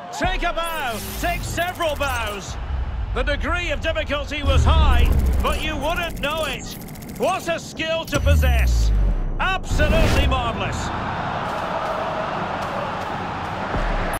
Take a bow, take several bows. The degree of difficulty was high, but you wouldn't know it. What a skill to possess. Absolutely marvelous.